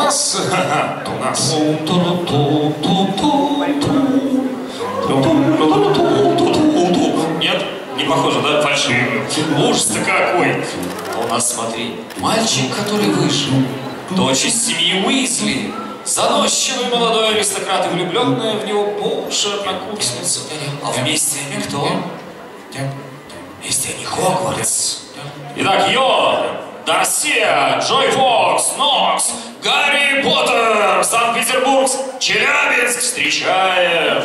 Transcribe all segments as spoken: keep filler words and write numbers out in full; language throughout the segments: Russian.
нас, то у нас. Нет, не похоже, да? Фальшивый. Ужас-то какой. А у нас, смотри, мальчик, который вышел. Дочь из семьи Уизли. Заносчивый молодой аристократ и влюбленная в него бывшая однокурсница. А вместе они кто? Вместе они Хогвартс. Итак, Йо, Дарсия, Джой Фокс, Нокс, Гарри Поттер, Санкт-Петербург, Челябинск встречаем.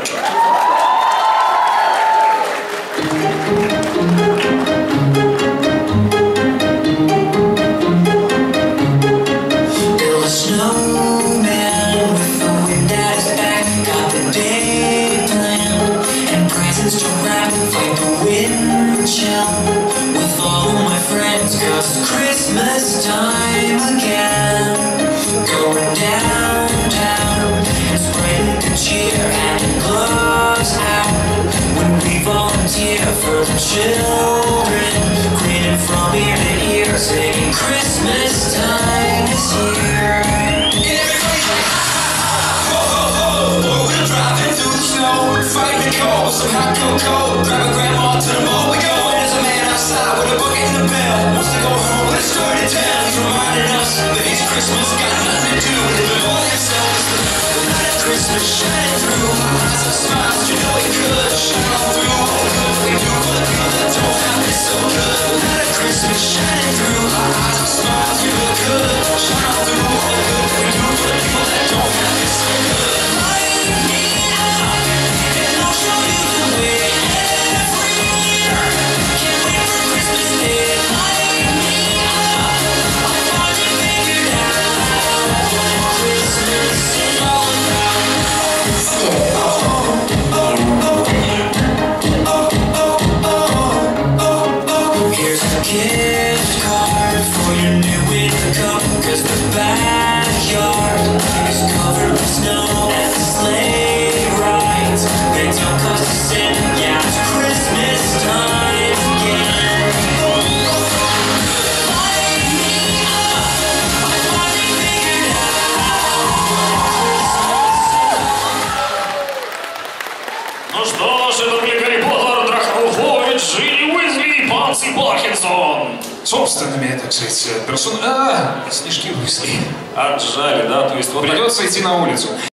With all my friends, cause Christmas time again. Going downtown and spreading the cheer and gloves out. When we volunteer for the children, grinning from ear to ear, singing Christmas time is here. Everybody's like, ho ho ho, we're driving through the snow, fight the cold, some hot cocoa, grab a grandma to the mall we go. With a bucket and a bell, wants to go home with a story to tell. He's reminding us that his Christmas got nothing to do with it before themselves. The light of Christmas shining through our eyes and smiles, you know it could shine all through all the good we do for the people that don't have it so good. The light of Christmas shining through our eyes and smiles, you know it could shine all through all the good we do for the people that don't have it so good. Light me up, and I'll show you the way. Gift card for your new winter coat, cause the backyard is covered with snow and the sleigh rides. They don't cost a cent, yeah, it's Christmas time again. Light me up, I finally figured out. Ну что ж, это были Гарри Поттер, Драко Малфой, Джинни Уизли и Панси Паркинсон. Собственными, так сказать, персон... А, снежки Уизли. Отжали, да? То есть вот придется идти на улицу.